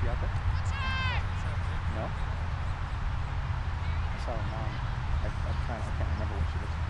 she out there? No? I saw her mom. I can't remember what she looks like.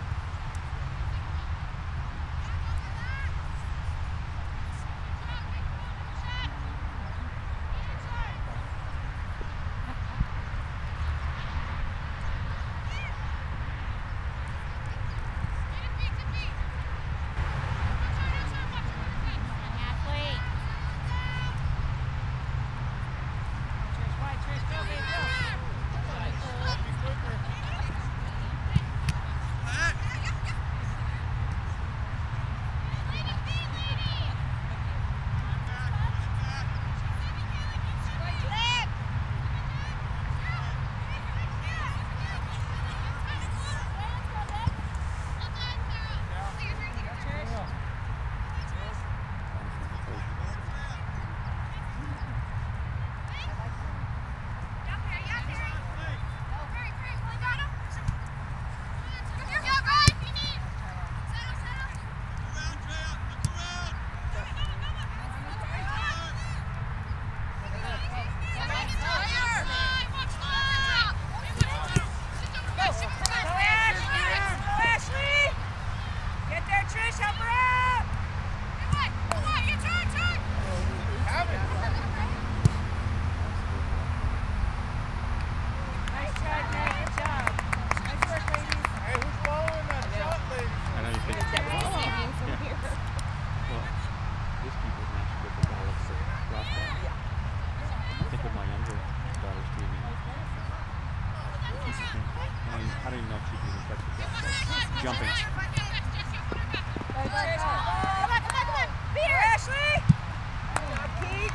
I don't even know if she can even touch the basketball. Jumping. Come on. Be here, Ashley. Keith.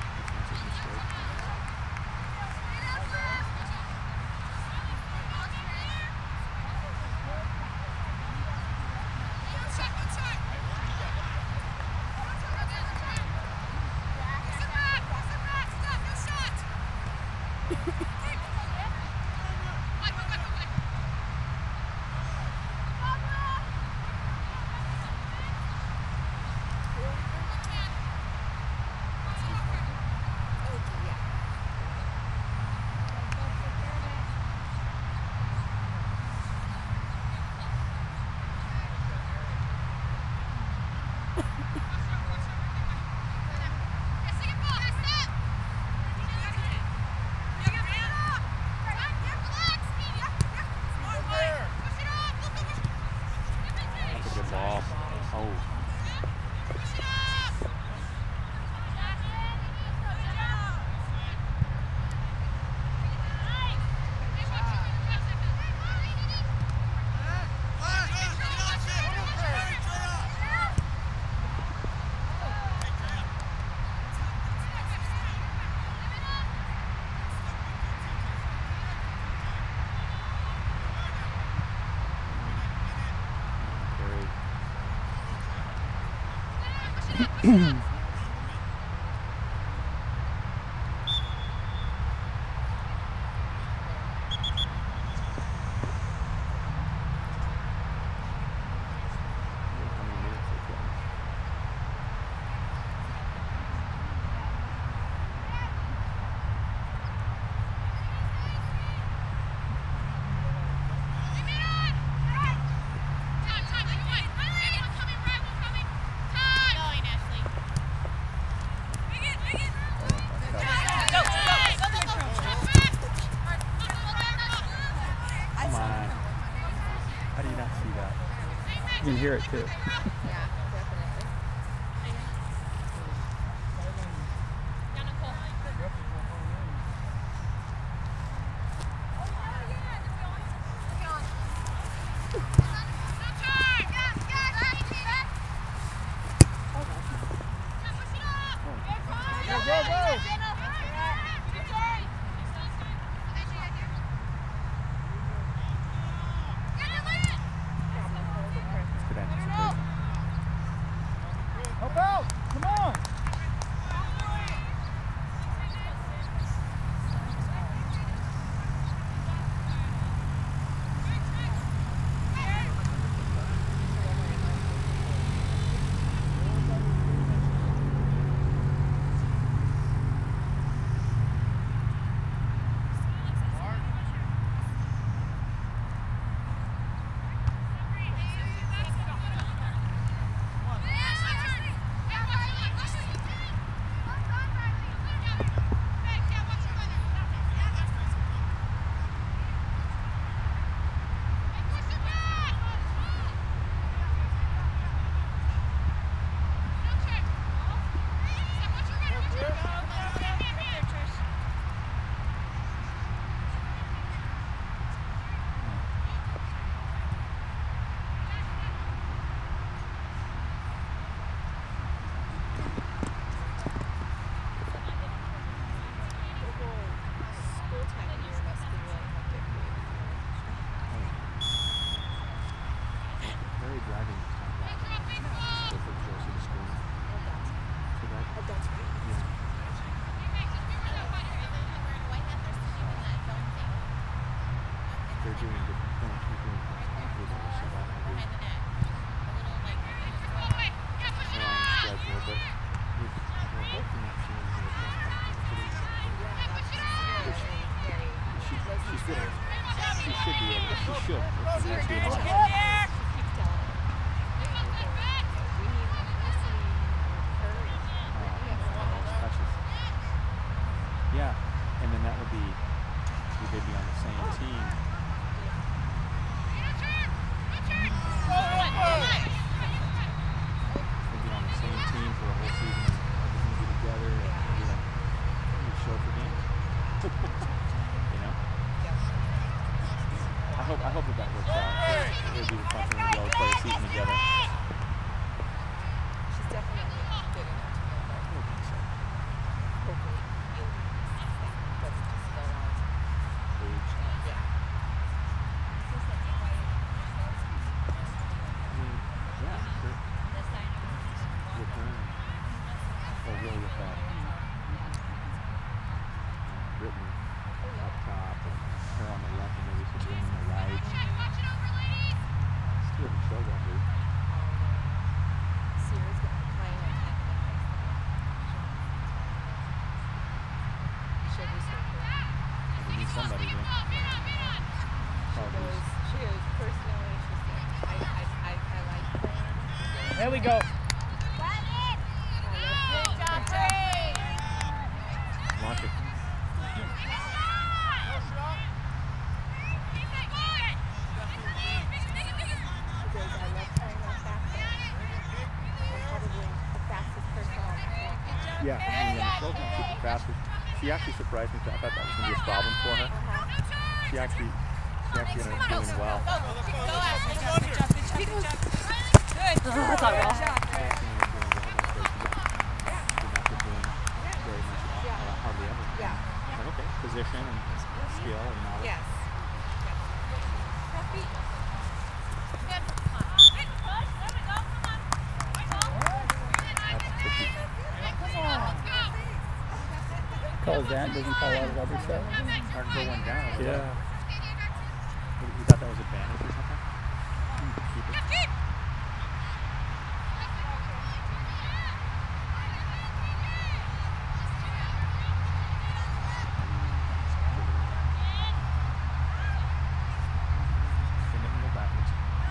You can hear it too. Yeah, definitely. doing different things. We're doing constantly though, so that every strong schedule, but we're hoping that she will have a plus she's good at it. She should be able to. She should. If she has the initiative. Yeah, and then that would be, they'd be on the same team. They'd be on the same team for the whole season. Everything would be together. And maybe like, we'd show up for games. You know? I hope that works out. It would be fun for them to be able to play a season together. She's definitely good enough to know that. I think so. Hopefully. Doesn't just go on. Age. Yeah. Yeah, sure. With her. Oh, really with that. Brittany up top and her on the left and maybe Sabrina on the right. Still haven't showed that dude. Sierra's going to be playing at She'll be so cool. We need somebody to. She goes, personally, she's like, I like playing. There we go. Launch it. Yeah, and Michelle's not super fast. She actually surprised me. I thought that was going to be a problem for her. She actually ended up doing well. That's all well. Hardly ever. Yeah. Like, okay, position and skill and knowledge. Yes. Calls that, doesn't call out of other stuff. Hard to go one down. Yeah. You thought that was advantage or something? Keep it. Spin it and go backwards.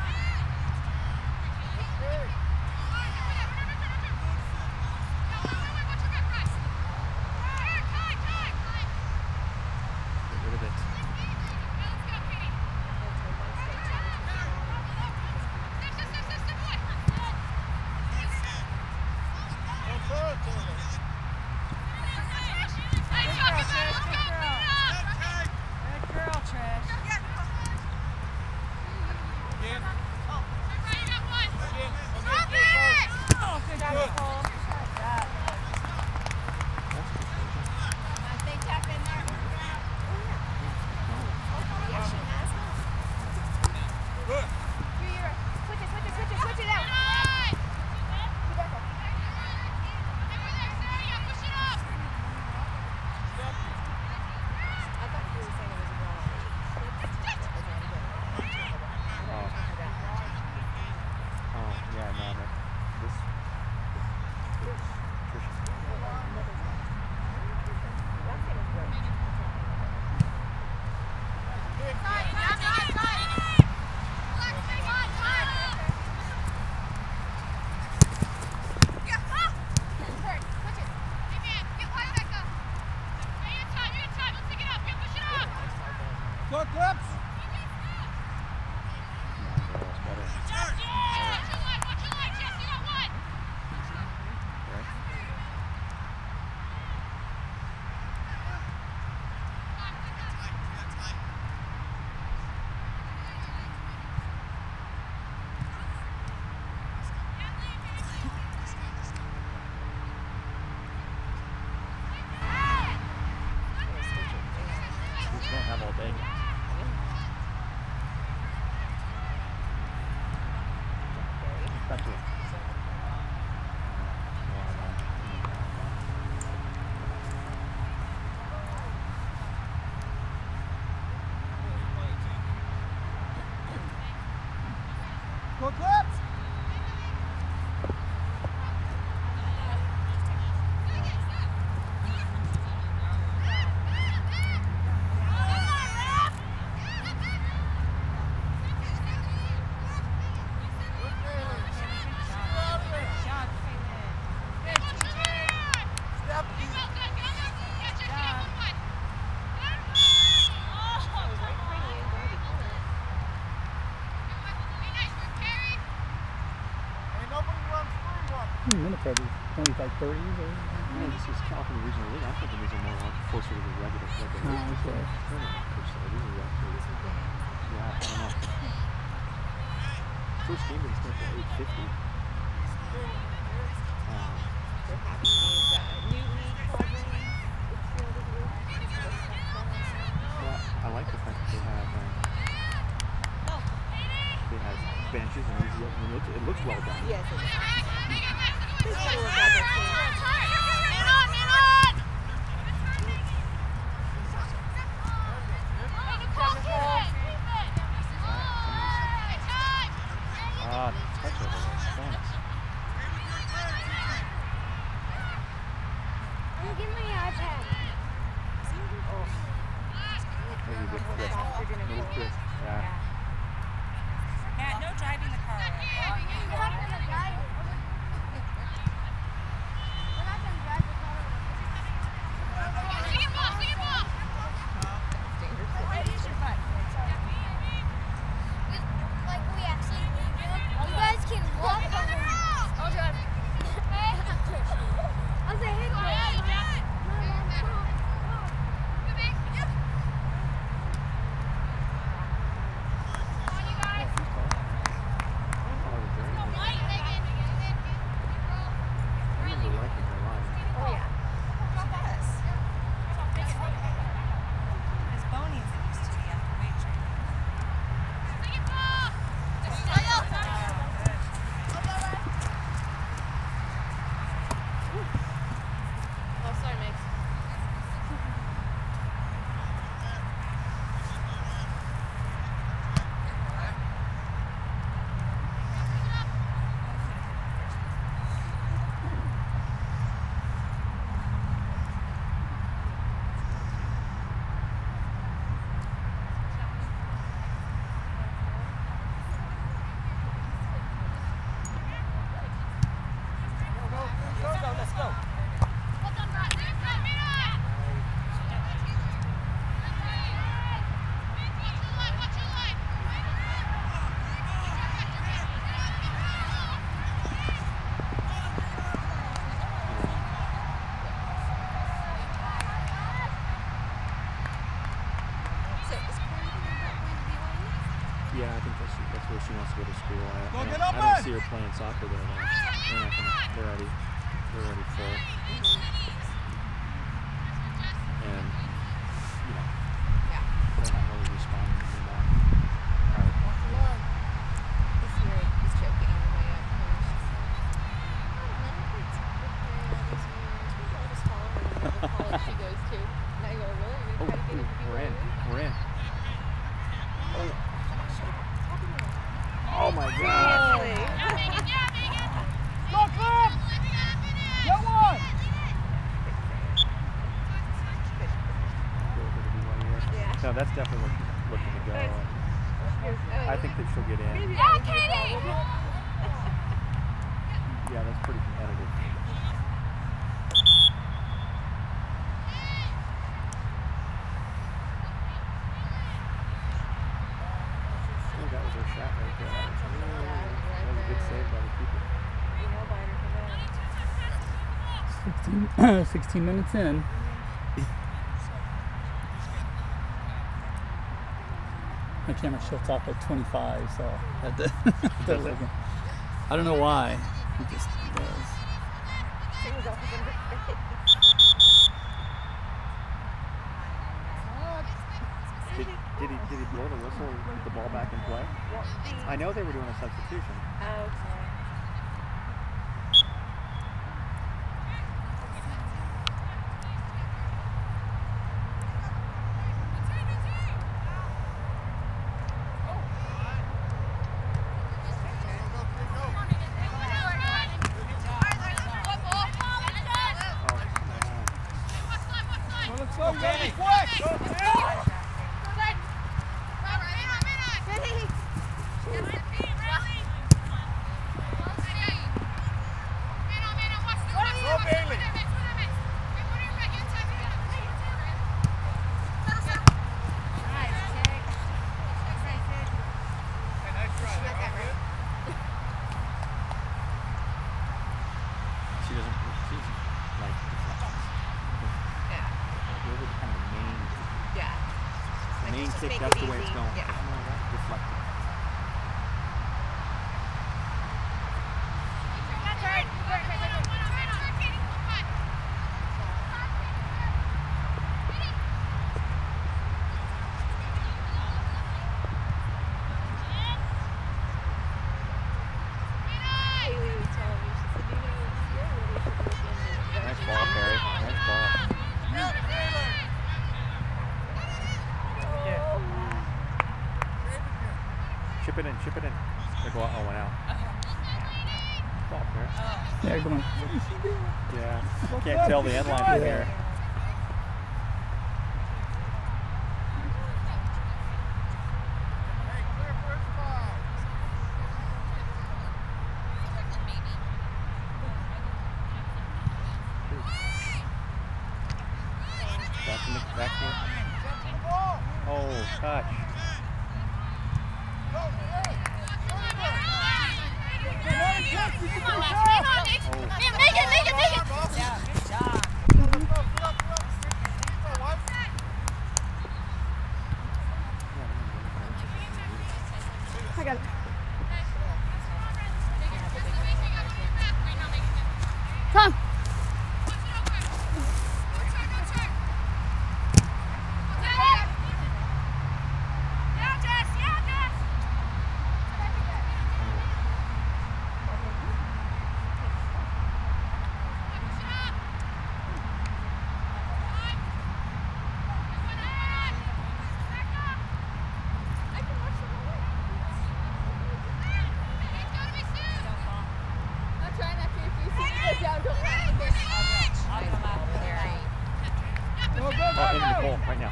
Get rid of it. Don't have all day. like 30s or? No, this is California Regional League. I'm thinking these are more closer to the regular Oh, okay. tournament. So these are actually, yeah, I don't know. First game didn't start till 8:50. They're having these new league programs. Well, I like the fact that they have benches and easy up. I mean, it looks well done. Yes, it is. They gotta work out their team. Touch over there. Thanks. Give me your iPad. Maybe a bit quick. A little quick. Yeah. Matt, no driving the car. We're not gonna drive it. We're not gonna drive the car. Like we actually need you. You guys can walk over. I'll drive. I'll say, hey, Yeah, I think that's where she wants to go to school. I don't see her playing soccer there though. They're already full. And you know, they're not really responding anymore. This year he's joking on the way up. I'll just follow her to whatever college she goes to. And I go, really? You're gonna try to get into We're in. BYU? We're in. Oh my God! Really? Go, Clip! Get one! Yeah. No, that's definitely looking to go. And I think that she'll get in. Yeah, Katie! Yeah, that's pretty competitive. Oh, that was our shot right there. That was a good save by the keeper. 16 minutes in. My camera shuts off at 25, so I had to. I don't know why. It just does. Did he blow the whistle and put the ball back in play? I know they were doing a substitution. Okay. main Just kick, make that's it the way it's easy. going. Yeah. No, that's deflected. Haley was telling me, she said, you know, you're really should look into Nice ball, Perry. Nice ball. Chip it in, chip it in. There go, oh, went out. Ball, Perry. Yeah, going. Yeah. Can't tell the end line from here. Back here. Oh, touch. Yeah, good job. I got it. Come. Oh, into the goal right now.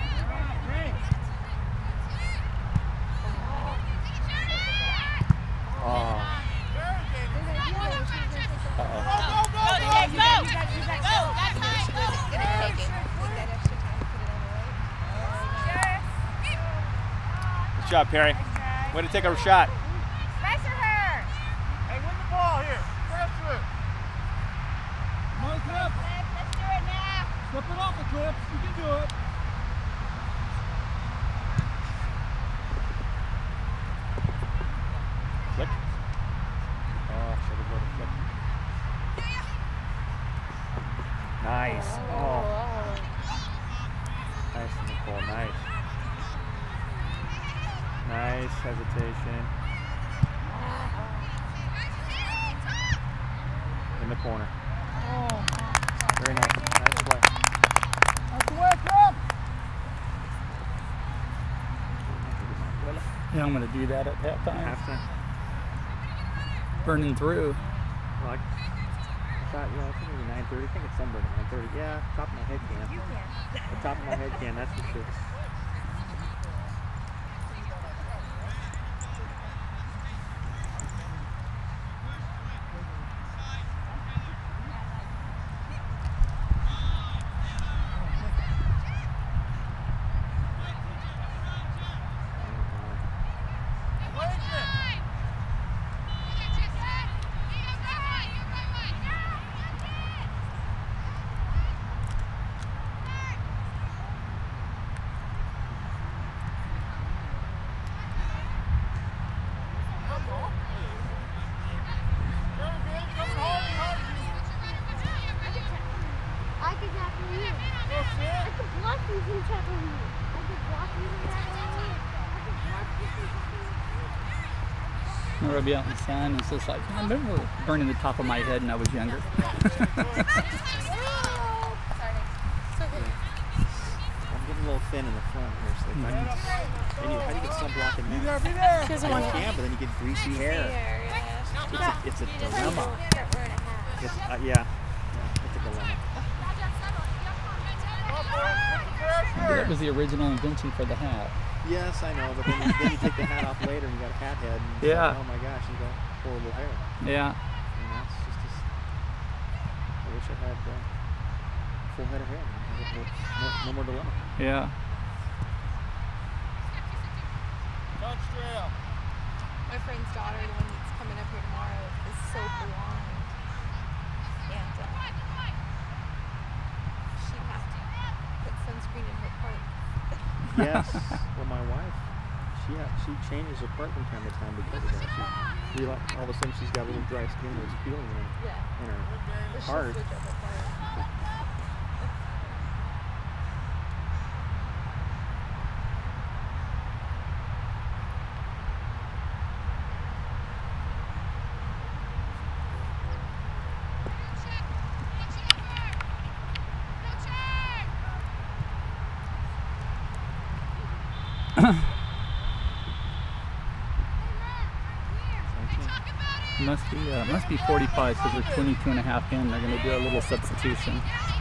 Oh. Good job, Perry. Way to take a shot. Pressure her. Hey, win the ball here. Pressure it. Come on, Cliff. Let's do it now. Step it off the Cliff. You can do it. Flick. Oh, should have go to flick. Nice. Oh. Nice, Nicole. Nice. Nice hesitation. In the corner. Very nice. Nice play. That's the way, Cliff. Yeah, I'm going to do that at halftime. Halftime. Burning through. Well, I thought, yeah, I think it was 9:30. I think it's somewhere around 9:30. Yeah, top of my head can. You can. The top of my head can, that's for sure. I could tackle you. I could block you from tackling you. I could block you from tackling you. I could block you from tackling you. I'm going to be out in the sun. It's just like, I remember burning the top of my head when I was younger. I'm getting a little thin in the front here, so how do you get sunblock in there? You can, but then you get greasy hair. It's a dilemma. It's, yeah, it's a dilemma. That was the original invention for the hat. Yes, I know, but then you take the hat off later and you got a cat head. And it's Yeah. like, oh my gosh, you got horrible hair. Yeah. You know, it's just this, I wish I had full head of hair. No more dilemma. Yeah. Touch trail. My friend's daughter, the one that's coming up here tomorrow, is so blonde. And she'd have to put sunscreen in her part. Yes. Well, my wife, she changes her part from time to time because of that. She all of a sudden she's got a little dry skin that's peeling in her heart. Must be 45 because we're 22 and a half in. They're going to do a little substitution.